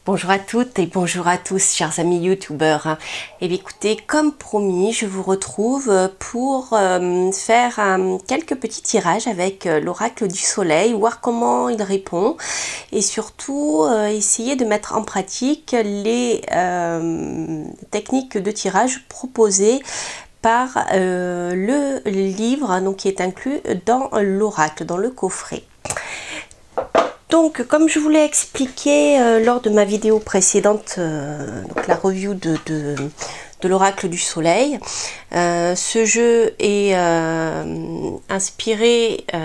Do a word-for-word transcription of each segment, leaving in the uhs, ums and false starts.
Bonjour à toutes et bonjour à tous, chers amis youtubeurs. Et bien écoutez, comme promis, je vous retrouve pour euh, faire euh, quelques petits tirages avec euh, l'oracle du soleil, voir comment il répond et surtout euh, essayer de mettre en pratique les euh, techniques de tirage proposées par euh, le livre donc, qui est inclus dans l'oracle, dans le coffret. Donc, comme je vous l'ai expliqué euh, lors de ma vidéo précédente, euh, donc la review de, de, de l'oracle du soleil, euh, ce jeu est euh, inspiré, euh,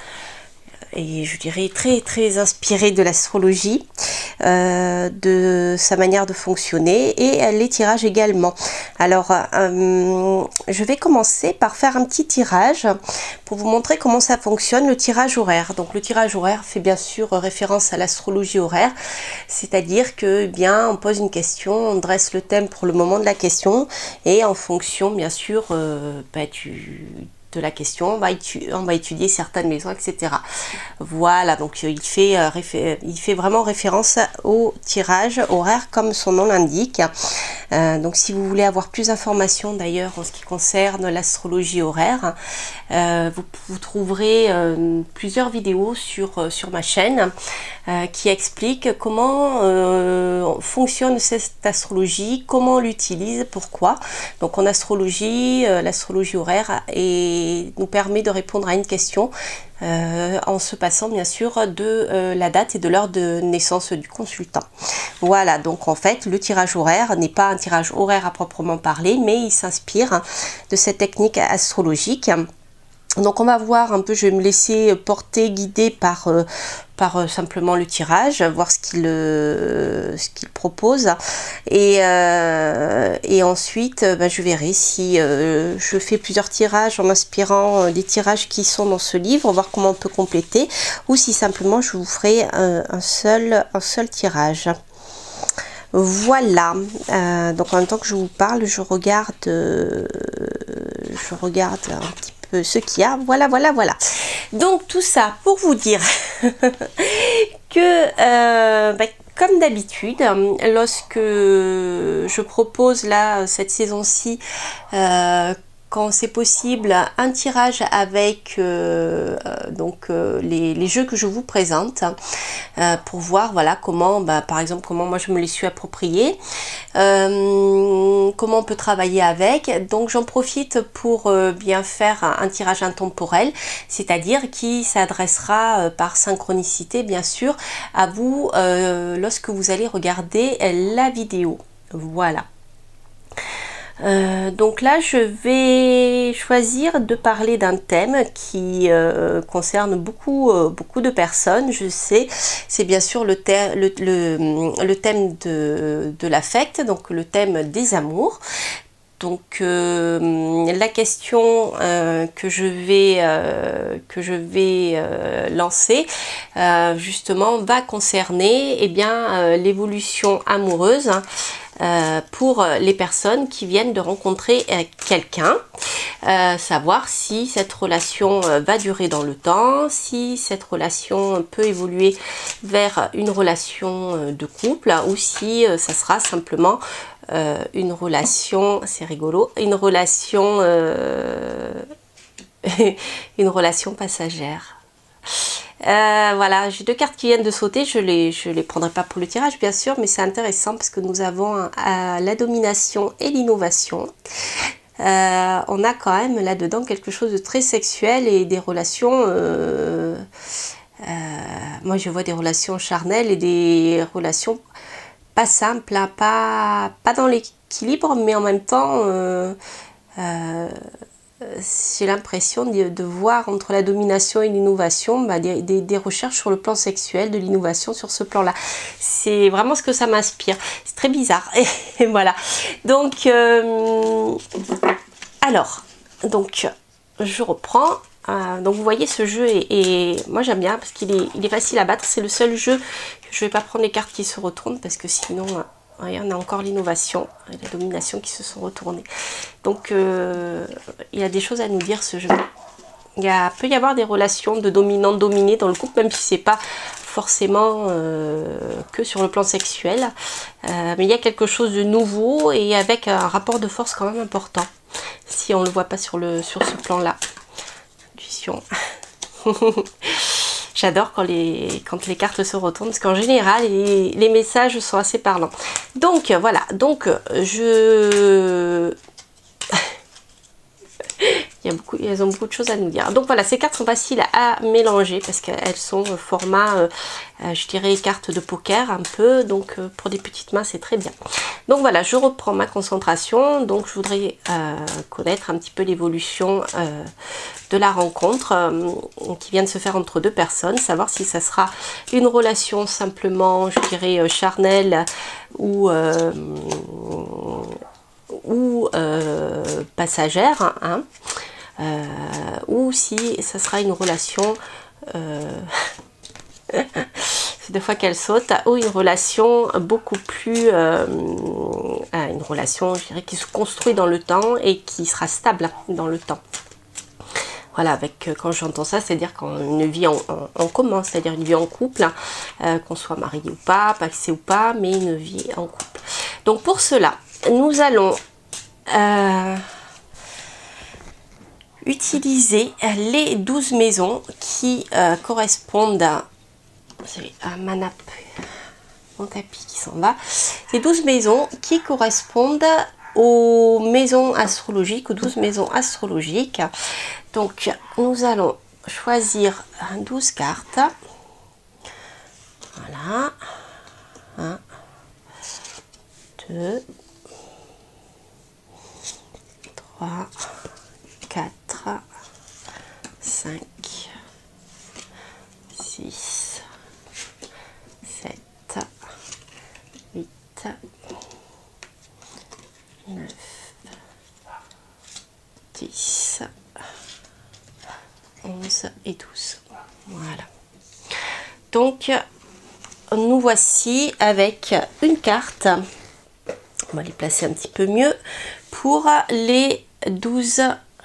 et je dirais très très inspiré de l'astrologie, euh, de sa manière de fonctionner et les tirages également. Alors, euh, je vais commencer par faire un petit tirage pour vous montrer comment ça fonctionne, le tirage horaire. Donc le tirage horaire fait bien sûr référence à l'astrologie horaire, c'est-à-dire que eh bien on pose une question, on dresse le thème pour le moment de la question et en fonction bien sûr euh, bah, du de la question, on va, on va étudier certaines maisons, et cetera. Voilà, donc il fait, euh, il fait vraiment référence au tirage horaire comme son nom l'indique. Euh, donc si vous voulez avoir plus d'informations d'ailleurs en ce qui concerne l'astrologie horaire, euh, vous, vous trouverez euh, plusieurs vidéos sur, sur ma chaîne euh, qui expliquent comment euh, fonctionne cette astrologie, comment on l'utilise, pourquoi. Donc en astrologie, euh, l'astrologie horaire est nous permet de répondre à une question euh, en se passant bien sûr de euh, la date et de l'heure de naissance du consultant. Voilà, donc en fait le tirage horaire n'est pas un tirage horaire à proprement parler, mais il s'inspire de cette technique astrologique. Donc on va voir un peu, je vais me laisser porter, guider par, euh, par euh, simplement le tirage, voir ce qu'il euh, ce qu'il propose et, euh, et ensuite euh, ben, je verrai si euh, je fais plusieurs tirages en m'inspirant euh, des tirages qui sont dans ce livre, voir comment on peut compléter ou si simplement je vous ferai un, un, seul, un seul tirage. Voilà, euh, donc en même temps que je vous parle, je regarde, euh, je regarde un petit peu ce qu'il y a. Voilà, voilà, voilà. Donc tout ça pour vous dire que, euh, bah, comme d'habitude, lorsque je propose là cette saison-ci, euh, quand c'est possible, un tirage avec euh, donc euh, les, les jeux que je vous présente euh, pour voir voilà comment bah, par exemple comment moi je me les suis appropriés, euh, comment on peut travailler avec. Donc j'en profite pour euh, bien faire un, un tirage intemporel, c'est-à-dire qui s'adressera euh, par synchronicité bien sûr à vous euh, lorsque vous allez regarder la vidéo. Voilà. Euh, donc là je vais choisir de parler d'un thème qui euh, concerne beaucoup euh, beaucoup de personnes, je sais, c'est bien sûr le, thème, le, le, le thème de, de l'affect, donc le thème des amours. Donc euh, la question euh, que je vais, euh, que je vais euh, lancer euh, justement va concerner eh bien euh, l'évolution amoureuse hein, euh, pour les personnes qui viennent de rencontrer euh, quelqu'un, euh, savoir si cette relation euh, va durer dans le temps, si cette relation peut évoluer vers une relation euh, de couple ou si euh, ça sera simplement Euh, une relation, c'est rigolo, une relation, euh, une relation passagère. Euh, voilà, j'ai deux cartes qui viennent de sauter, je les, je les prendrai pas pour le tirage bien sûr, mais c'est intéressant parce que nous avons euh, la domination et l'innovation. Euh, on a quand même là-dedans quelque chose de très sexuel et des relations... Euh, euh, moi je vois des relations charnelles et des relations pas simple, hein, pas, pas dans l'équilibre, mais en même temps, euh, euh, j'ai l'impression de, de voir entre la domination et l'innovation bah, des, des, des recherches sur le plan sexuel, de l'innovation sur ce plan-là. C'est vraiment ce que ça m'inspire. C'est très bizarre. Et, et voilà. Donc, euh, alors, donc, je reprends. Euh, donc vous voyez ce jeu et, et moi j'aime bien parce qu'il est, il est facile à battre. C'est le seul jeu que je vais pas prendre les cartes qui se retournent parce que sinon euh, voyez, on a encore l'innovation et la domination qui se sont retournées. Donc euh, il y a des choses à nous dire ce jeu. Il y a, peut y avoir des relations de dominant-dominé dans le couple, même si c'est pas forcément euh, que sur le plan sexuel, euh, mais il y a quelque chose de nouveau et avec un rapport de force quand même important, si on ne le voit pas sur, le, sur ce plan-là. Intuition. J'adore quand les, quand les cartes se retournent, parce qu'en général, les, les messages sont assez parlants. Donc, voilà. Donc, je... Il y a beaucoup, elles ont beaucoup de choses à nous dire. Donc voilà, ces cartes sont faciles à mélanger parce qu'elles sont au format, euh, euh, je dirais, cartes de poker un peu. Donc euh, pour des petites mains, c'est très bien. Donc voilà, je reprends ma concentration. Donc je voudrais euh, connaître un petit peu l'évolution euh, de la rencontre euh, qui vient de se faire entre deux personnes. Savoir si ça sera une relation simplement, je dirais, euh, charnelle ou... Euh, ou euh, passagère, hein, euh, ou si ça sera une relation, euh, c'est deux fois qu'elle saute, ou une relation beaucoup plus, euh, une relation, je dirais, qui se construit dans le temps et qui sera stable dans le temps. Voilà, avec quand j'entends ça, c'est-à-dire une vie en, en, en commun, c'est-à-dire une vie en couple, hein, euh, qu'on soit marié ou pas, paxé ou pas, mais une vie en couple. Donc pour cela, nous allons euh, utiliser les douze maisons qui euh, correspondent à, à ma nappe, mon tapis qui s'en va, les douze maisons qui correspondent aux maisons astrologiques, aux douze maisons astrologiques. Donc nous allons choisir douze cartes. Voilà. un, deux, trois, quatre, cinq, six, sept, huit, neuf, dix, onze et douze. Voilà. Donc, nous voici avec une carte. On va les placer un petit peu mieux pour les douze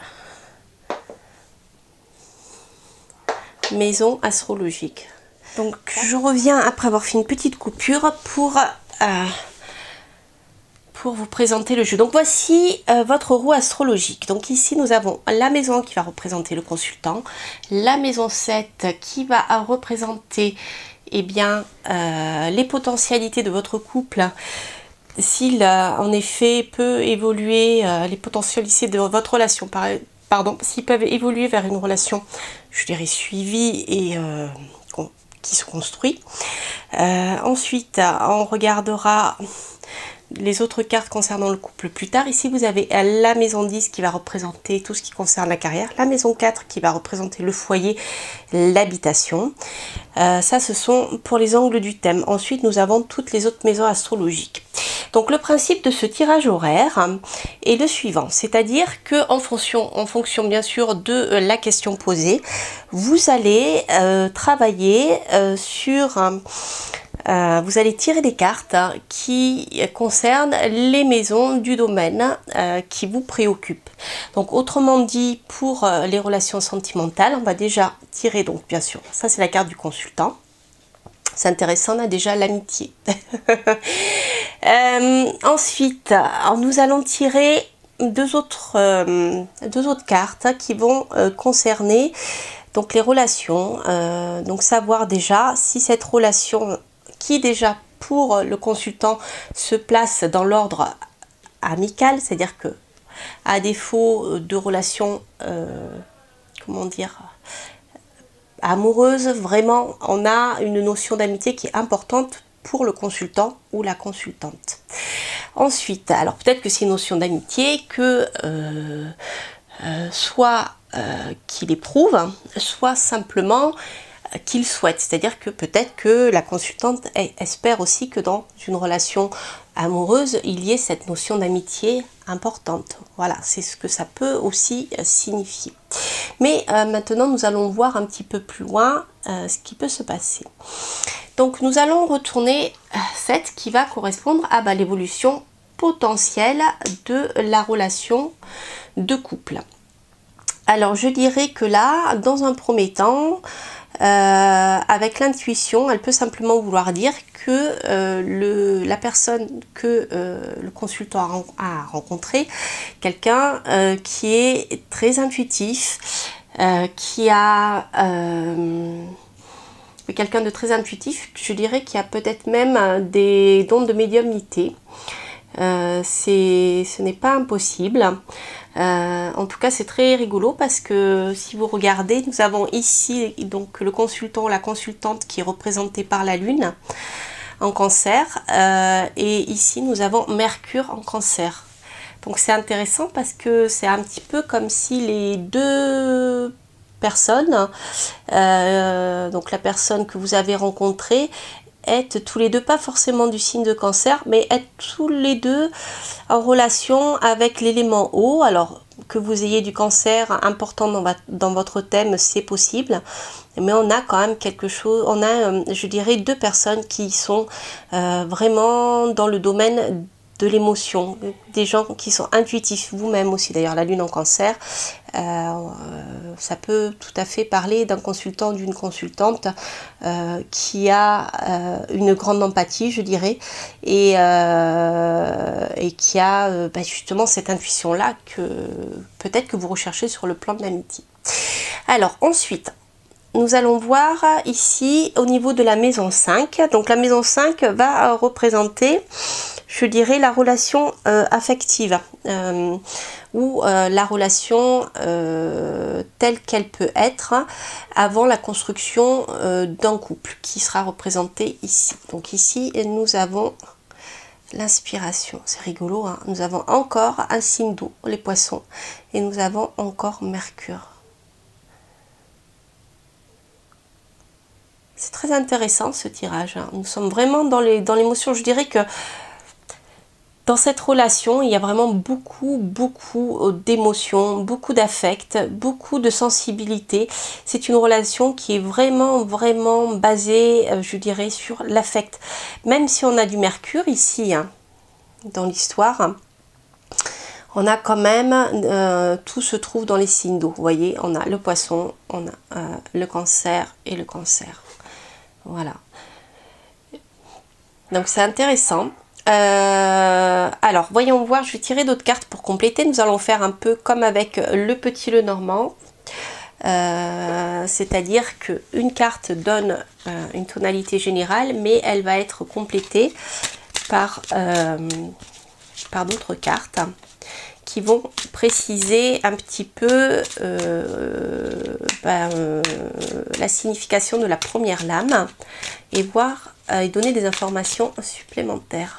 maisons astrologiques. Donc, je reviens après avoir fait une petite coupure pour... Euh, pour vous présenter le jeu. Donc voici euh, votre roue astrologique. Donc ici nous avons la maison qui va représenter le consultant, la maison sept qui va représenter eh bien, euh, les potentialités de votre couple, s'il euh, en effet peut évoluer, euh, les potentialités de votre relation, par, pardon, s'ils peuvent évoluer vers une relation, je dirais, suivie et euh, qui se construit. Euh, ensuite, on regardera les autres cartes concernant le couple plus tard. Ici vous avez la maison dix qui va représenter tout ce qui concerne la carrière, la maison quatre qui va représenter le foyer, l'habitation. Euh, ça ce sont pour les angles du thème. Ensuite nous avons toutes les autres maisons astrologiques. Donc le principe de ce tirage horaire est le suivant, c'est-à-dire que en fonction, en fonction bien sûr de la question posée, vous allez euh, travailler euh, sur... Euh, vous allez tirer des cartes qui concernent les maisons du domaine euh, qui vous préoccupent. Donc autrement dit, pour euh, les relations sentimentales, on va déjà tirer, donc bien sûr, ça c'est la carte du consultant. C'est intéressant, on a déjà l'amitié. euh, ensuite, nous allons tirer deux autres, euh, deux autres cartes qui vont euh, concerner donc, les relations. Euh, donc savoir déjà si cette relation qui déjà pour le consultant se place dans l'ordre amical, c'est-à-dire que à défaut de relations, euh, comment dire, amoureuses, vraiment on a une notion d'amitié qui est importante pour le consultant ou la consultante. Ensuite, alors peut-être que c'est une notion d'amitié que euh, euh, soit euh, qu'il éprouve, soit simplement qu'il souhaite, c'est-à-dire que peut-être que la consultante espère aussi que dans une relation amoureuse, il y ait cette notion d'amitié importante. Voilà, c'est ce que ça peut aussi signifier. Mais euh, maintenant, nous allons voir un petit peu plus loin euh, ce qui peut se passer. Donc, nous allons retourner sept qui va correspondre à bah, l'évolution potentielle de la relation de couple. Alors, je dirais que là, dans un premier temps, Euh, avec l'intuition, elle peut simplement vouloir dire que euh, le, la personne que euh, le consultant a, a rencontré, quelqu'un euh, qui est très intuitif, euh, qui a euh, quelqu'un de très intuitif, je dirais qu'il y a peut-être même des dons de médiumnité. Euh, c'est, ce n'est pas impossible. Euh, en tout cas, c'est très rigolo parce que si vous regardez, nous avons ici donc le consultant, la consultante qui est représentée par la Lune en Cancer, euh, et ici nous avons Mercure en Cancer. Donc c'est intéressant parce que c'est un petit peu comme si les deux personnes, euh, donc la personne que vous avez rencontrée, êtes tous les deux, pas forcément du signe de Cancer, mais êtes tous les deux en relation avec l'élément eau. Alors que vous ayez du Cancer important dans, dans votre thème, c'est possible, mais on a quand même quelque chose, on a, je dirais, deux personnes qui sont euh, vraiment dans le domaine de l'émotion, des gens qui sont intuitifs, vous-même aussi d'ailleurs, la Lune en Cancer, euh, ça peut tout à fait parler d'un consultant, d'une consultante euh, qui a euh, une grande empathie, je dirais, et, euh, et qui a euh, bah, justement cette intuition-là que peut-être que vous recherchez sur le plan de l'amitié. Alors ensuite, nous allons voir ici au niveau de la maison cinq. Donc la maison cinq va représenter, je dirais, la relation euh, affective euh, ou euh, la relation euh, telle qu'elle peut être avant la construction euh, d'un couple qui sera représenté ici. Donc ici nous avons l'inspiration, c'est rigolo, hein. Nous avons encore un signe d'eau, les poissons, et nous avons encore Mercure. C'est très intéressant ce tirage, hein. Nous sommes vraiment dans les, dans l'émotion. Je dirais que dans cette relation, il y a vraiment beaucoup, beaucoup d'émotions, beaucoup d'affect, beaucoup de sensibilité. C'est une relation qui est vraiment, vraiment basée, je dirais, sur l'affect. Même si on a du Mercure ici, hein, dans l'histoire, on a quand même, euh, tout se trouve dans les signes d'eau. Vous voyez, on a le poisson, on a euh, le Cancer et le Cancer. Voilà. Donc c'est intéressant. Euh, alors, voyons voir, je vais tirer d'autres cartes pour compléter. Nous allons faire un peu comme avec le petit le normand. Euh, C'est-à-dire qu'une carte donne euh, une tonalité générale, mais elle va être complétée par, euh, par d'autres cartes qui vont préciser un petit peu euh, ben, euh, la signification de la première lame et voir euh, et donner des informations supplémentaires.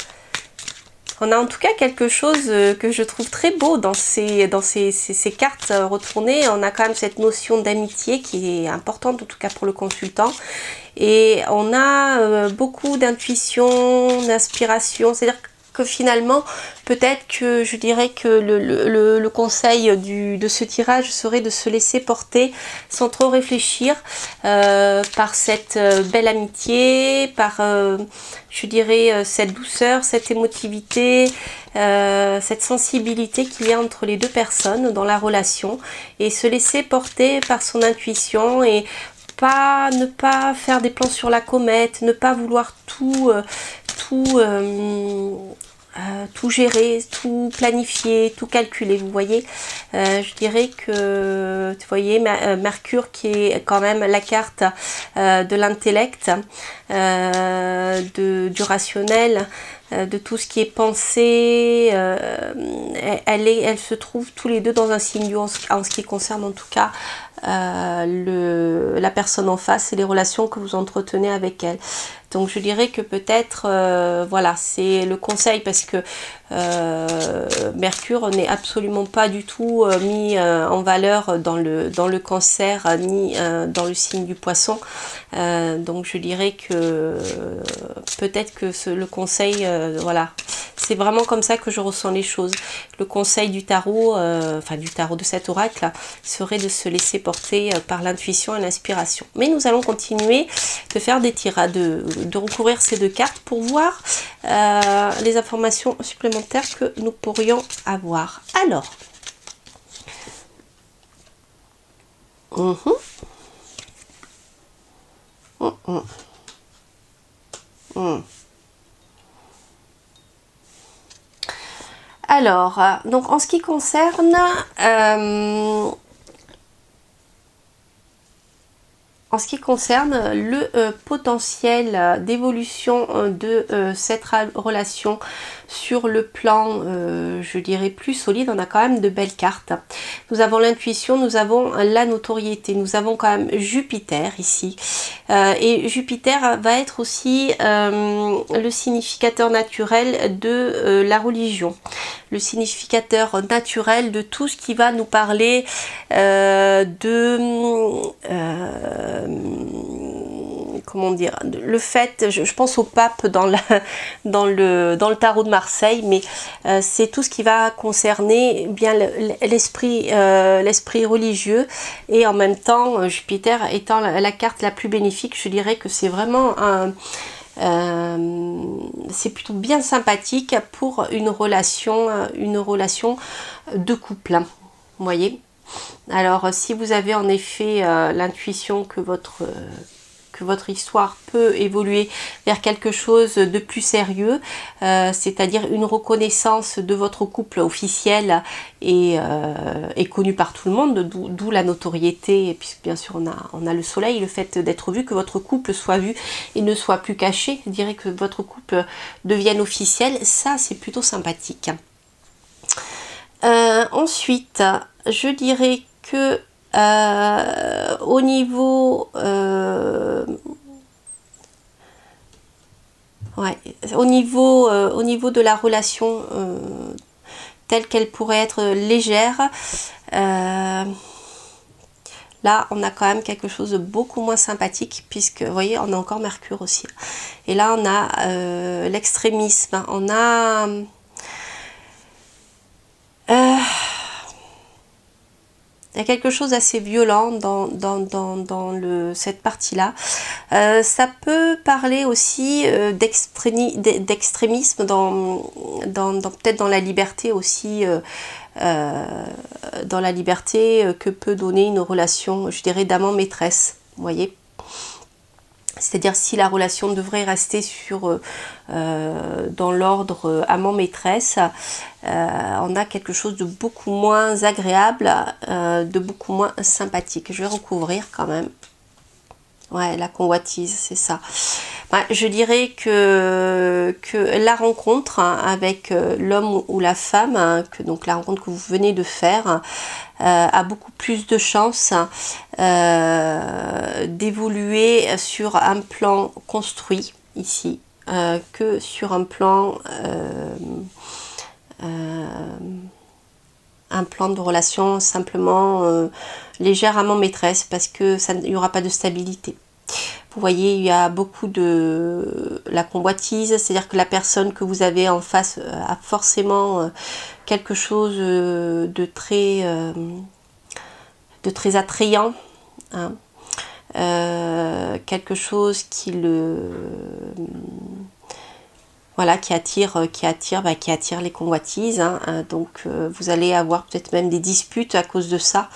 On a en tout cas quelque chose que je trouve très beau dans ces, dans ces, ces, ces cartes retournées. On a quand même cette notion d'amitié qui est importante, en tout cas pour le consultant. Et on a euh, beaucoup d'intuition, d'inspiration. C'est-à-dire que finalement, peut-être que je dirais que le, le, le conseil du, de ce tirage serait de se laisser porter sans trop réfléchir euh, par cette belle amitié, par, euh, je dirais, cette douceur, cette émotivité, euh, cette sensibilité qu'il y a entre les deux personnes dans la relation, et se laisser porter par son intuition et pas, ne pas faire des plans sur la comète, ne pas vouloir tout, euh, tout, euh, euh, tout gérer, tout planifier, tout calculer. Vous voyez, euh, je dirais que, vous voyez, Mercure qui est quand même la carte euh, de l'intellect, euh, de, du rationnel, euh, de tout ce qui est pensé. Euh, elle, est, elle se trouve tous les deux dans un signe en, en ce qui concerne en tout cas Euh, le, la personne en face et les relations que vous entretenez avec elle. Donc je dirais que peut-être euh, voilà, c'est le conseil, parce que euh, Mercure n'est absolument pas du tout euh, mis euh, en valeur dans le, dans le Cancer euh, ni euh, dans le signe du Poisson. Euh, donc je dirais que euh, peut-être que ce, le conseil, euh, voilà, c'est vraiment comme ça que je ressens les choses. Le conseil du tarot, euh, enfin du tarot de cet oracle là, serait de se laisser porter euh, par l'intuition et l'inspiration. Mais nous allons continuer de faire des tirages, de, de recouvrir ces deux cartes pour voir euh, les informations supplémentaires que nous pourrions avoir. Alors, uh-huh. Mmh, mmh. Mmh. Alors, donc en ce qui concerne euh, En ce qui concerne le euh, potentiel euh, d'évolution euh, de euh, cette relation sur le plan, euh, je dirais, plus solide, on a quand même de belles cartes. Nous avons l'intuition, nous avons la notoriété, nous avons quand même Jupiter ici. Euh, et Jupiter va être aussi euh, le significateur naturel de euh, la religion. Le significateur naturel de tout ce qui va nous parler euh, de... Euh, comment dire, le fait, je, je pense au pape dans, la, dans, le, dans le tarot de Marseille, mais euh, c'est tout ce qui va concerner bien l'esprit euh, l'esprit religieux, et en même temps Jupiter étant la, la carte la plus bénéfique, je dirais que c'est vraiment un Euh, c'est plutôt bien sympathique pour une relation, une relation de couple, hein, vous voyez. Alors si vous avez en effet euh, l'intuition que votre euh, que votre histoire peut évoluer vers quelque chose de plus sérieux, euh, c'est-à-dire une reconnaissance de votre couple officiel et, euh, et connu par tout le monde, d'où la notoriété, puisque bien sûr on a, on a le soleil, le fait d'être vu, que votre couple soit vu et ne soit plus caché, je dirais que votre couple devienne officiel, ça c'est plutôt sympathique. Euh, ensuite, je dirais que Euh, au niveau euh, ouais, au niveau euh, au niveau de la relation euh, telle qu'elle pourrait être légère, euh, là on a quand même quelque chose de beaucoup moins sympathique, puisque vous voyez on a encore Mercure aussi, et là on a euh, l'extrémisme, on a euh, il y a quelque chose d'assez violent dans, dans, dans, dans le, cette partie-là. Euh, ça peut parler aussi euh, d'extrémisme dans, dans, dans peut-être dans la liberté aussi, euh, euh, dans la liberté que peut donner une relation, je dirais, d'amant-maîtresse, vous voyez. C'est-à-dire si la relation devrait rester sur euh, dans l'ordre amant-maîtresse, euh, on a quelque chose de beaucoup moins agréable, euh, de beaucoup moins sympathique. Je vais recouvrir quand même. Ouais, la convoitise, c'est ça. Ouais, je dirais que, que la rencontre hein, avec l'homme ou la femme, hein, que, donc la rencontre que vous venez de faire, euh, a beaucoup plus de chances euh, d'évoluer sur un plan construit ici, euh, que sur un plan euh, euh, un plan de relation simplement euh, légèrement maîtresse, parce que ça, il n'y aura pas de stabilité. Vous voyez, il y a beaucoup de la convoitise, c'est-à-dire que la personne que vous avez en face a forcément quelque chose de très, de très attrayant, hein. Euh, quelque chose qui le... Voilà, qui attire, qui attire, bah, qui attire les convoitises, hein. Donc euh, vous allez avoir peut-être même des disputes à cause de ça.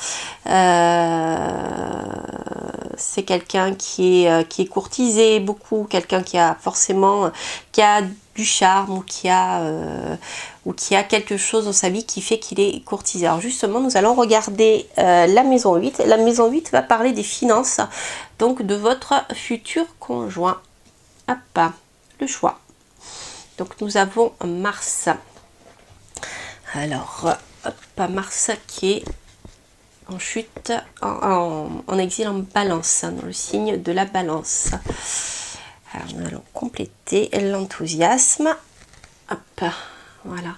Euh, c'est quelqu'un qui est, qui est courtisé beaucoup, quelqu'un qui a forcément, qui a du charme, ou qui a, euh, ou qui a quelque chose dans sa vie qui fait qu'il est courtisé. Alors justement, nous allons regarder euh, la maison huit. La maison huit va parler des finances, donc de votre futur conjoint. Hop, le choix. Donc nous avons Mars. Alors, hop, Mars qui est en chute, en, en, en exil en balance, hein, dans le signe de la balance. Alors nous allons compléter l'enthousiasme. Hop, voilà.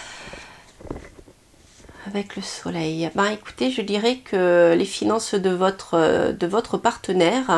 Avec le soleil. Ben écoutez, je dirais que les finances de votre, de votre partenaire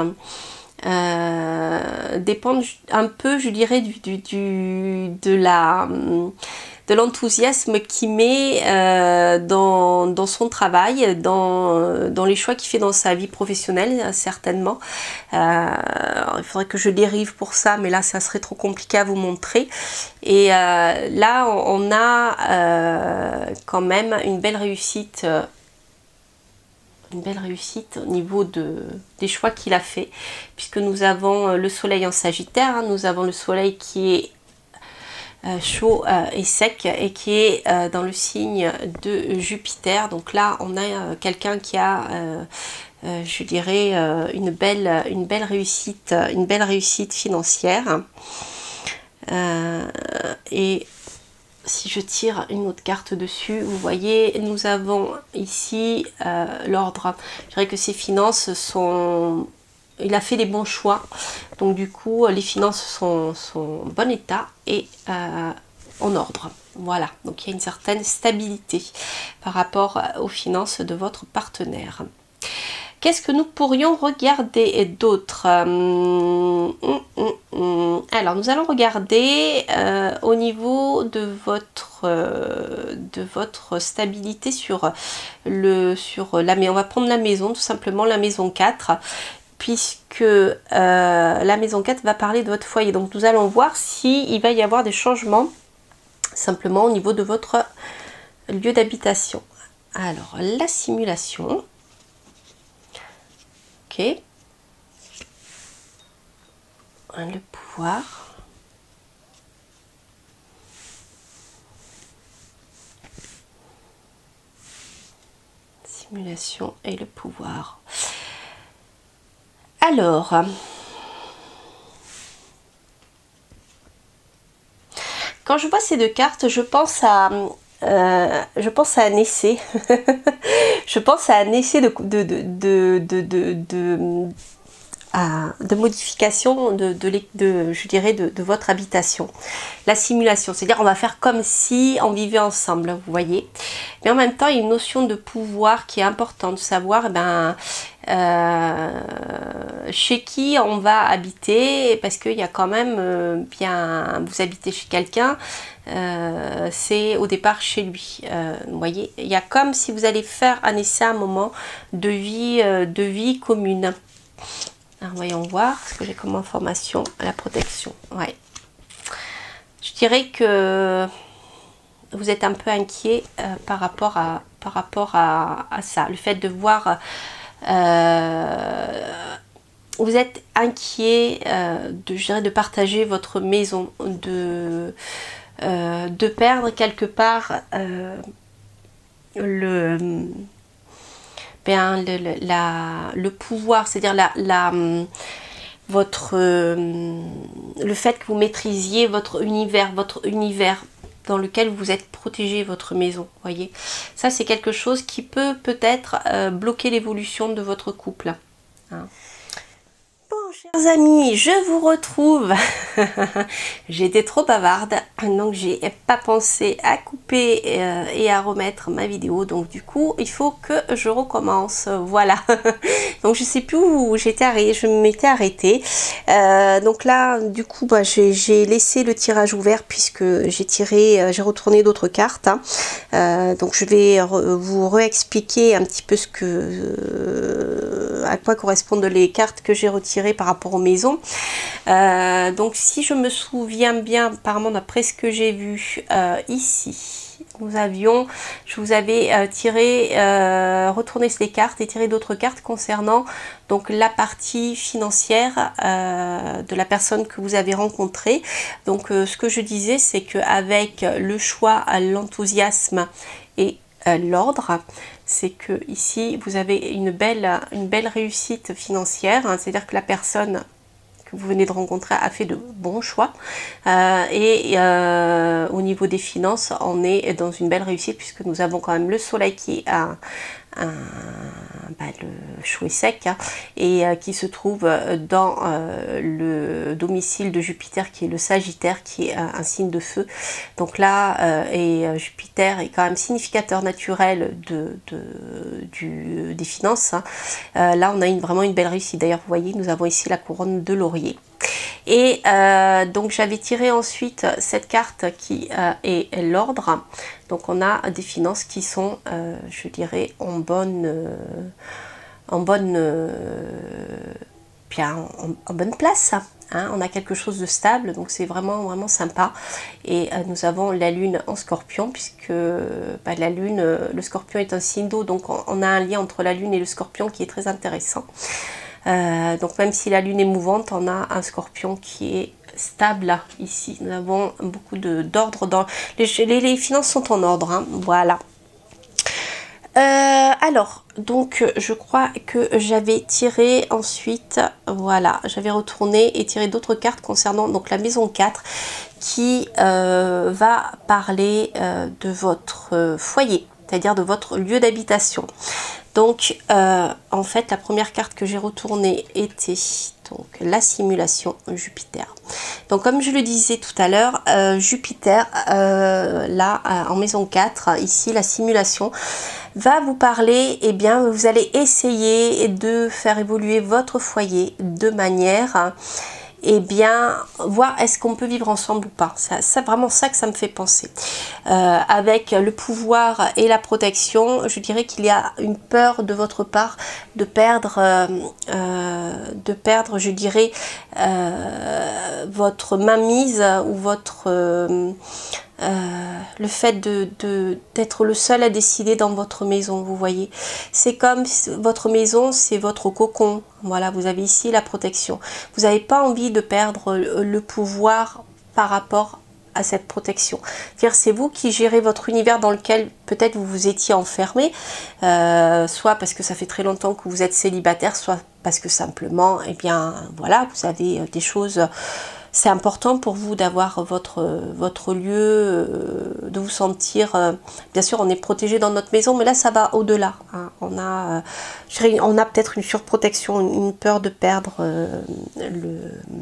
Euh, dépendent un peu, je dirais, du, du, du de la de l'enthousiasme qu'il met euh, dans, dans son travail, dans, dans les choix qu'il fait dans sa vie professionnelle, certainement. Euh, il faudrait que je dérive pour ça, mais là, ça serait trop compliqué à vous montrer. Et euh, là, on, on a euh, quand même une belle réussite une belle réussite au niveau de, des choix qu'il a fait, puisque nous avons le soleil en Sagittaire, hein, nous avons le soleil qui est euh, chaud euh, et sec et qui est euh, dans le signe de Jupiter. Donc là on a euh, quelqu'un qui a euh, euh, je dirais euh, une belle une belle réussite une belle réussite financière. Euh, et si je tire une autre carte dessus, vous voyez, nous avons ici euh, l'ordre. Je dirais que ses finances sont... Il a fait les bons choix. Donc du coup, les finances sont, sont en bon état et euh, en ordre. Voilà, donc il y a une certaine stabilité par rapport aux finances de votre partenaire. Qu'est-ce que nous pourrions regarder d'autre? hum, hum, hum, hum. Alors, nous allons regarder euh, au niveau de votre, euh, de votre stabilité sur, le, sur la maison. On va prendre la maison, tout simplement, la maison quatre, puisque euh, la maison quatre va parler de votre foyer. Donc, nous allons voir s'il va y avoir des changements, simplement, au niveau de votre lieu d'habitation. Alors, la simulation... Okay. Le pouvoir. Simulation et le pouvoir. Alors, quand je vois ces deux cartes, je pense à... Euh, je pense à un essai. Je pense à un essai de, de, de, de, de, de, de, à, de modification de, de, de, je dirais de, de votre habitation. La simulation, c'est-à-dire on va faire comme si on vivait ensemble, vous voyez. Mais en même temps, il y a une notion de pouvoir qui est importante, de savoir eh ben, euh, chez qui on va habiter, parce qu'il y a quand même euh, bien, vous habitez chez quelqu'un, euh, c'est au départ chez lui. Euh, vous voyez, il y a comme si vous allez faire un essai, un moment de vie, euh, de vie commune. Alors, voyons voir ce que j'ai comme information. La protection. Ouais. Je dirais que vous êtes un peu inquiet euh, par rapport à par rapport à, à ça. Le fait de voir, euh, vous êtes inquiet euh, de, je dirais, de partager votre maison, de euh, de perdre quelque part euh, le bien le, le, la, le pouvoir, c'est-à-dire la, la votre euh, le fait que vous maîtrisiez votre univers, votre univers dans lequel vous êtes protégé, votre maison, voyez. Ça, c'est quelque chose qui peut peut-être euh, bloquer l'évolution de votre couple. Hein. Bon, chers amis, je vous retrouve. J'ai été trop bavarde, donc j'ai pas pensé à couper euh, et à remettre ma vidéo. Donc du coup, il faut que je recommence. Voilà. Donc je sais plus où j'étais arrêtée. Je m'étais arrêtée. Euh, donc là, du coup, bah, j'ai laissé le tirage ouvert puisque j'ai tiré, euh, j'ai retourné d'autres cartes. Hein. Euh, donc je vais re vous réexpliquer un petit peu ce que, euh, à quoi correspondent les cartes que j'ai retirées par rapport aux maisons. Euh, donc si je me souviens bien, apparemment d'après ce que j'ai vu euh, ici, nous avions, je vous avais euh, tiré, euh, retourné les cartes et tiré d'autres cartes concernant donc la partie financière euh, de la personne que vous avez rencontrée. Donc euh, ce que je disais, c'est qu'avec le choix, l'enthousiasme et euh, l'ordre, c'est que ici vous avez une belle, une belle réussite financière, hein, c'est-à-dire que la personne que vous venez de rencontrer a fait de bons choix euh, et euh, au niveau des finances on est dans une belle réussite puisque nous avons quand même le soleil qui est à un, bah, le chaud et sec hein, et euh, qui se trouve dans euh, le domicile de Jupiter qui est le Sagittaire qui est un, un signe de feu. Donc là euh, et euh, Jupiter est quand même significateur naturel de, de, du, des finances. Hein. Euh, là on a une, vraiment une belle réussite. D'ailleurs vous voyez nous avons ici la couronne de laurier. Et euh, donc j'avais tiré ensuite cette carte qui euh, est l'ordre. Donc on a des finances qui sont, euh, je dirais, en bonne, euh, en bonne, euh, bien, en, en bonne place. Hein, on a quelque chose de stable, donc c'est vraiment vraiment sympa. Et euh, nous avons la lune en scorpion, puisque bah, la lune, euh, le scorpion est un signe d'eau, donc on, on a un lien entre la lune et le scorpion qui est très intéressant. Euh, donc même si la lune est mouvante, on a un scorpion qui est stable là, ici. Nous avons beaucoup d'ordre dans... Les, les, les finances sont en ordre, hein, voilà. Euh, alors, donc je crois que j'avais tiré ensuite, voilà, j'avais retourné et tiré d'autres cartes concernant donc la maison quatre qui euh, va parler euh, de votre euh, foyer, c'est-à-dire de votre lieu d'habitation. Donc euh, en fait la première carte que j'ai retournée était donc la simulation Jupiter. Donc comme je le disais tout à l'heure, euh, Jupiter euh, là euh, en maison quatre, ici la simulation va vous parler, et eh bien vous allez essayer de faire évoluer votre foyer de manière et eh bien voir est-ce qu'on peut vivre ensemble ou pas. C'est ça, vraiment ça que ça me fait penser. Euh, avec le pouvoir et la protection, je dirais qu'il y a une peur de votre part de perdre, euh, euh, de perdre, je dirais, euh, votre mainmise ou votre... Euh, Euh, le fait de, de, d'être le seul à décider dans votre maison, vous voyez. C'est comme votre maison, c'est votre cocon. Voilà, vous avez ici la protection. Vous n'avez pas envie de perdre le, le pouvoir par rapport à cette protection. C'est-à-dire, c'est vous qui gérez votre univers dans lequel peut-être vous vous étiez enfermé, euh, soit parce que ça fait très longtemps que vous êtes célibataire, soit parce que simplement, eh bien, voilà, vous avez des choses... C'est important pour vous d'avoir votre, votre lieu, euh, de vous sentir... Euh, bien sûr, on est protégé dans notre maison, mais là, ça va au-delà. Hein. On a, euh, on a peut-être une surprotection, une peur de perdre euh, le...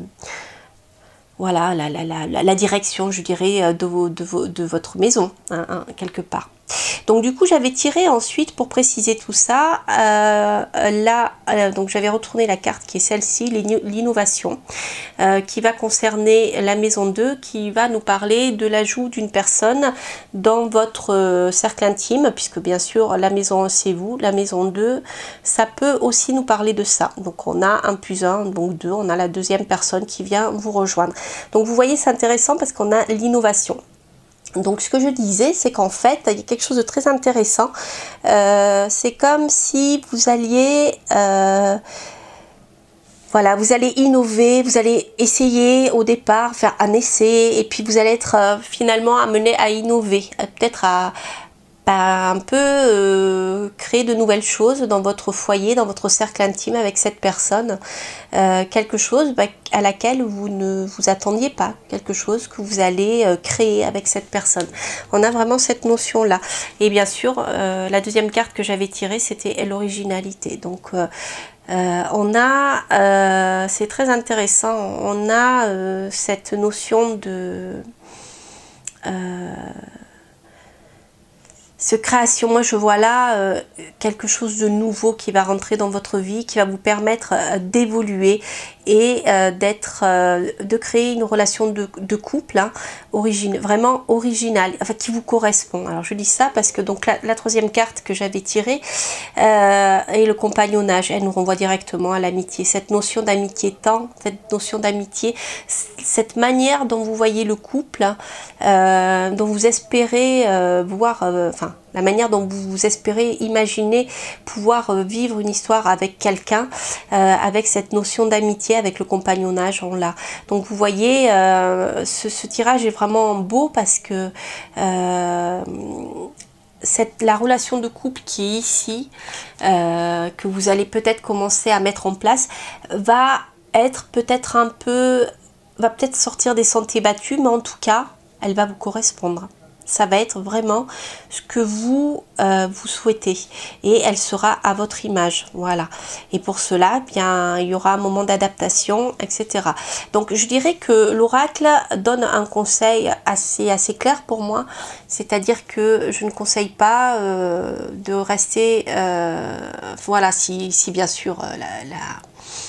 Voilà, la, la, la, la direction, je dirais, de, vos, de, vos, de votre maison, hein, hein, quelque part. Donc du coup, j'avais tiré ensuite, pour préciser tout ça, euh, là, euh, donc j'avais retourné la carte qui est celle-ci, l'innovation, euh, qui va concerner la maison deux, qui va nous parler de l'ajout d'une personne dans votre euh, cercle intime, puisque bien sûr, la maison un, c'est vous, la maison deux, ça peut aussi nous parler de ça. Donc on a un plus un, donc deux, on a la deuxième personne qui vient vous rejoindre. Donc vous voyez, c'est intéressant parce qu'on a l'innovation. Donc ce que je disais, c'est qu'en fait, il y a quelque chose de très intéressant. Euh, c'est comme si vous alliez... Euh, voilà, vous allez innover, vous allez essayer au départ, faire un essai, et puis vous allez être euh, finalement amené à innover, peut-être à... un peu euh, créer de nouvelles choses dans votre foyer, dans votre cercle intime avec cette personne. Euh, quelque chose bah, à laquelle vous ne vous attendiez pas, quelque chose que vous allez euh, créer avec cette personne. On a vraiment cette notion-là. Et bien sûr, euh, la deuxième carte que j'avais tirée, c'était l'originalité. Donc, euh, euh, on a, euh, c'est très intéressant, on a euh, cette notion de... Euh, Ce création, moi je vois là euh, quelque chose de nouveau qui va rentrer dans votre vie, qui va vous permettre euh, d'évoluer et euh, d'être, euh, de créer une relation de, de couple hein, origine, vraiment originale, enfin qui vous correspond. Alors je dis ça parce que donc la, la troisième carte que j'avais tirée euh, est le compagnonnage. Elle nous renvoie directement à l'amitié, cette notion d'amitié temps, cette notion d'amitié, cette manière dont vous voyez le couple, euh, dont vous espérez euh, voir, euh, enfin la manière dont vous espérez imaginer pouvoir vivre une histoire avec quelqu'un, euh, avec cette notion d'amitié, avec le compagnonnage, on l'a. Donc vous voyez, euh, ce, ce tirage est vraiment beau parce que euh, cette, la relation de couple qui est ici, euh, que vous allez peut-être commencer à mettre en place, va être peut-être un peu, va peut-être sortir des sentiers battus, mais en tout cas, elle va vous correspondre. Ça va être vraiment ce que vous euh, vous souhaitez et elle sera à votre image, voilà. Et pour cela, bien, il y aura un moment d'adaptation, et cetera. Donc, je dirais que l'oracle donne un conseil assez assez clair pour moi, c'est-à-dire que je ne conseille pas euh, de rester, euh, voilà, si, si bien sûr la, la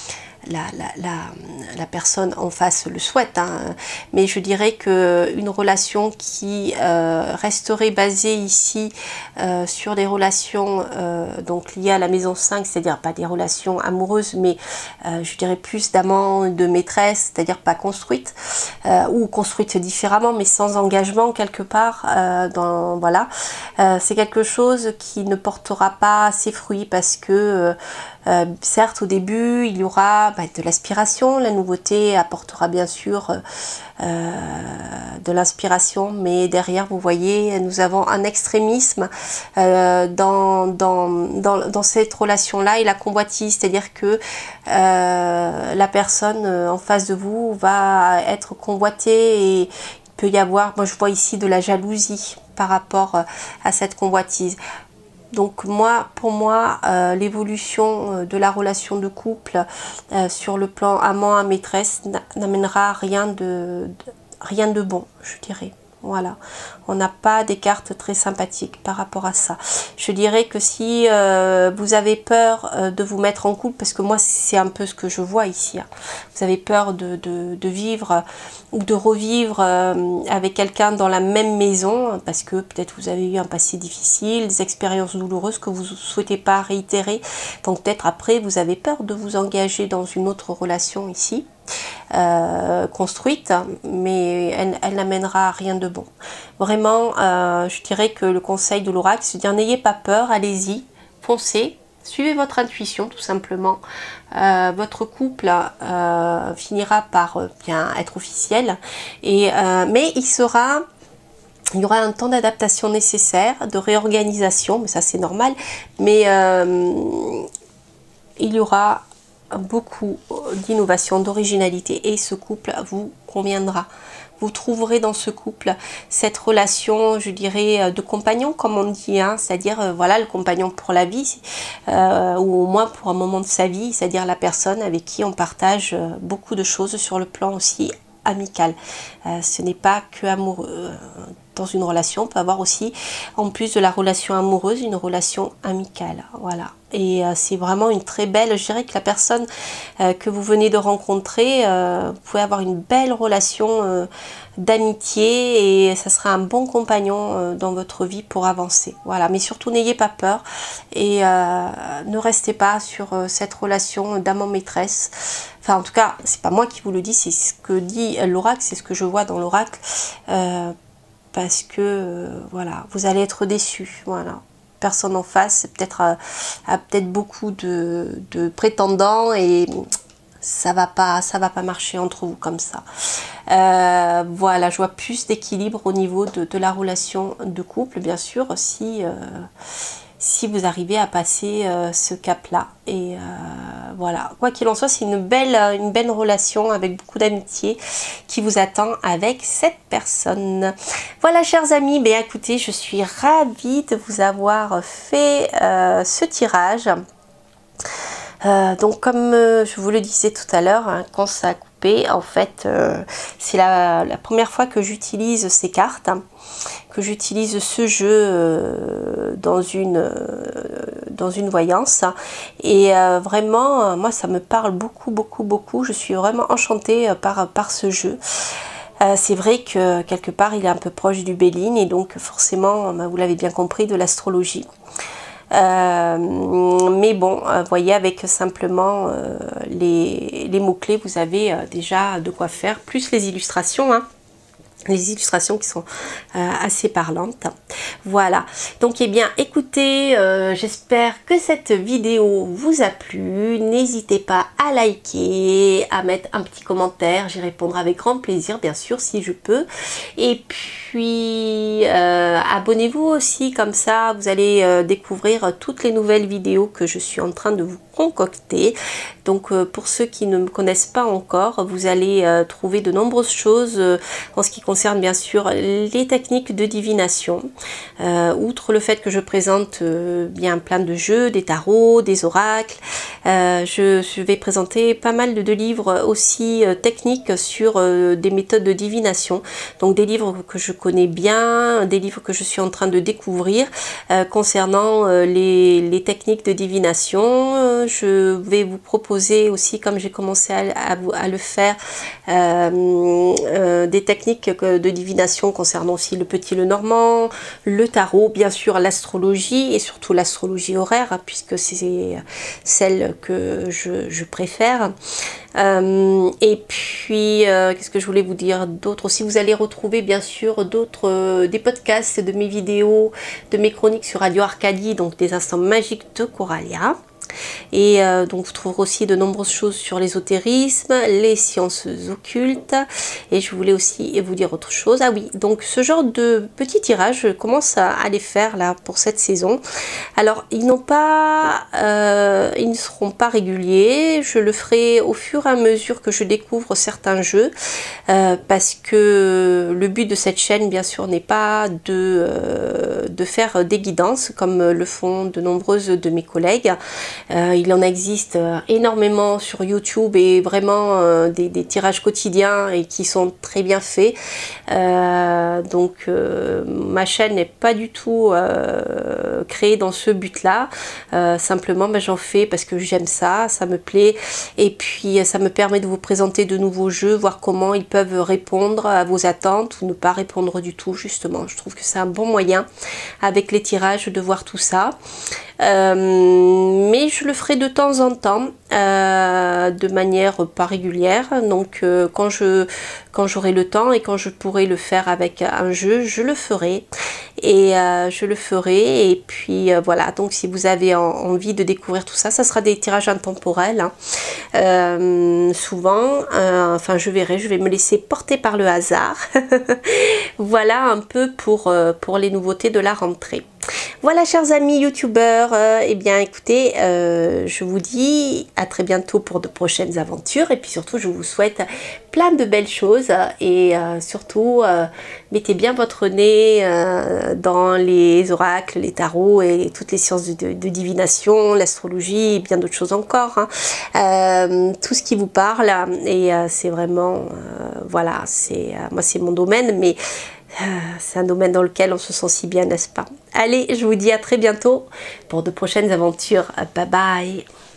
la, la, la, la personne en face le souhaite, hein. Mais je dirais que une relation qui euh, resterait basée ici euh, sur des relations euh, donc liées à la maison cinq, c'est-à-dire pas des relations amoureuses, mais euh, je dirais plus d'amants, de maîtresses, c'est-à-dire pas construites, euh, ou construites différemment, mais sans engagement quelque part, euh, dans, voilà, euh, c'est quelque chose qui ne portera pas ses fruits parce que euh, Euh, certes, au début, il y aura bah, de l'aspiration. La nouveauté apportera bien sûr euh, de l'inspiration, mais derrière, vous voyez, nous avons un extrémisme euh, dans, dans, dans, dans cette relation-là et la convoitise, c'est-à-dire que euh, la personne en face de vous va être convoitée et il peut y avoir, moi je vois ici de la jalousie par rapport à cette convoitise. Donc moi, pour moi, euh, l'évolution de la relation de couple euh, sur le plan amant à maîtresse n'amènera rien de, de, rien de bon, je dirais. Voilà, on n'a pas des cartes très sympathiques par rapport à ça. Je dirais que si euh, vous avez peur euh, de vous mettre en couple, parce que moi c'est un peu ce que je vois ici, hein. Vous avez peur de, de, de vivre euh, ou de revivre euh, avec quelqu'un dans la même maison, parce que peut-être vous avez eu un passé difficile, des expériences douloureuses que vous ne souhaitez pas réitérer. Donc peut-être après vous avez peur de vous engager dans une autre relation ici. Euh, construite, mais elle, elle n'amènera à rien de bon. Vraiment, euh, je dirais que le conseil de l'oracle, c'est de dire n'ayez pas peur, allez-y, foncez, suivez votre intuition tout simplement. Euh, votre couple euh, finira par euh, bien être officiel, et, euh, mais il sera... Il y aura un temps d'adaptation nécessaire, de réorganisation, mais ça c'est normal, mais euh, il y aura beaucoup d'innovation, d'originalité, et ce couple vous conviendra. Vous trouverez dans ce couple cette relation, je dirais, de compagnon, comme on dit, hein, c'est-à-dire, euh, voilà, le compagnon pour la vie, euh, ou au moins pour un moment de sa vie, c'est-à-dire la personne avec qui on partage euh, beaucoup de choses sur le plan aussi amical. Euh, ce n'est pas que amoureux. Dans une relation, on peut avoir aussi, en plus de la relation amoureuse, une relation amicale. Voilà. Et euh, c'est vraiment une très belle, je dirais que la personne euh, que vous venez de rencontrer, euh, vous pouvez avoir une belle relation euh, d'amitié, et ça sera un bon compagnon euh, dans votre vie pour avancer. Voilà. Mais surtout, n'ayez pas peur et euh, ne restez pas sur euh, cette relation d'amant-maîtresse. Enfin, en tout cas, c'est pas moi qui vous le dis, c'est ce que dit l'oracle, c'est ce que je vois dans l'oracle. Euh, parce que euh, voilà, vous allez être déçus. Voilà, personne en face peut-être a, a peut-être beaucoup de, de prétendants, et ça va pas ça va pas marcher entre vous comme ça. Euh, voilà, je vois plus d'équilibre au niveau de, de la relation de couple, bien sûr, si euh, si vous arrivez à passer euh, ce cap-là. Et euh, voilà, quoi qu'il en soit, c'est une belle, une belle relation avec beaucoup d'amitié qui vous attend avec cette personne. Voilà, chers amis, ben, écoutez, je suis ravie de vous avoir fait euh, ce tirage. Euh, donc, comme euh, je vous le disais tout à l'heure, hein, quand ça a coupé, en fait, euh, c'est la, la première fois que j'utilise ces cartes, hein, que j'utilise ce jeu euh, dans une euh, dans une voyance, et euh, vraiment euh, moi ça me parle beaucoup beaucoup beaucoup. Je suis vraiment enchantée par, par ce jeu. Euh, c'est vrai que quelque part il est un peu proche du Béline, et donc forcément, bah, vous l'avez bien compris, de l'astrologie. Euh, mais bon, vous euh, voyez, avec simplement euh, les, les mots-clés, vous avez euh, déjà de quoi faire, plus les illustrations, hein. Les illustrations qui sont euh, assez parlantes. Voilà, donc eh bien écoutez, euh, j'espère que cette vidéo vous a plu. N'hésitez pas à liker, à mettre un petit commentaire, j'y répondrai avec grand plaisir, bien sûr, si je peux. Et puis euh, abonnez-vous aussi, comme ça vous allez euh, découvrir toutes les nouvelles vidéos que je suis en train de vous concocter. Donc euh, pour ceux qui ne me connaissent pas encore, vous allez euh, trouver de nombreuses choses euh, en ce qui concerne bien sûr les techniques de divination. Euh, outre le fait que je présente euh, bien plein de jeux, des tarots, des oracles, euh, je, je vais présenter pas mal de, de livres aussi euh, techniques sur euh, des méthodes de divination. Donc des livres que je connais bien, des livres que je suis en train de découvrir euh, concernant euh, les, les techniques de divination. Euh, je vais vous proposer aussi, comme j'ai commencé à, à, à le faire, euh, euh, des techniques de divination concernant aussi le petit le normand, le tarot, bien sûr l'astrologie et surtout l'astrologie horaire, hein, puisque c'est celle que je, je préfère. Euh, et puis, euh, qu'est-ce que je voulais vous dire d'autre aussi? Vous allez retrouver bien sûr d'autres, euh, des podcasts de mes vidéos, de mes chroniques sur Radio Arcadie, donc des instants magiques de Coralia. Et euh, donc vous trouverez aussi de nombreuses choses sur l'ésotérisme, les sciences occultes, et je voulais aussi vous dire autre chose. Ah oui, donc ce genre de petits tirages, je commence à, à les faire là pour cette saison. Alors ils n'ont pas, euh, ils ne seront pas réguliers, je le ferai au fur et à mesure que je découvre certains jeux, euh, parce que le but de cette chaîne bien sûr n'est pas de, euh, de faire des guidances comme le font de nombreuses de mes collègues. Euh, il en existe euh, énormément sur YouTube et vraiment euh, des, des tirages quotidiens et qui sont très bien faits. Euh, donc euh, ma chaîne n'est pas du tout euh, créée dans ce but-là. Euh, simplement ben, j'en fais parce que j'aime ça, ça me plaît et puis ça me permet de vous présenter de nouveaux jeux, voir comment ils peuvent répondre à vos attentes ou ne pas répondre du tout justement. Je trouve que c'est un bon moyen avec les tirages de voir tout ça. Euh, mais je le ferai de temps en temps, euh, de manière pas régulière. Donc euh, quand je quand j'aurai le temps et quand je pourrai le faire avec un jeu, je le ferai. Et euh, je le ferai. Et puis euh, voilà, donc si vous avez en, envie de découvrir tout ça, ça sera des tirages intemporels. Hein. Euh, souvent, euh, enfin je verrai, je vais me laisser porter par le hasard. Voilà un peu pour, euh, pour les nouveautés de la rentrée. Voilà chers amis youtubeurs, euh, eh bien écoutez, euh, je vous dis à très bientôt pour de prochaines aventures et puis surtout je vous souhaite plein de belles choses et euh, surtout euh, mettez bien votre nez euh, dans les oracles, les tarots et toutes les sciences de, de, de divination, l'astrologie et bien d'autres choses encore, hein. euh, tout ce qui vous parle et euh, c'est vraiment, euh, voilà, c'est euh, moi c'est mon domaine mais c'est un domaine dans lequel on se sent si bien, n'est-ce pas? Allez, je vous dis à très bientôt pour de prochaines aventures. Bye bye!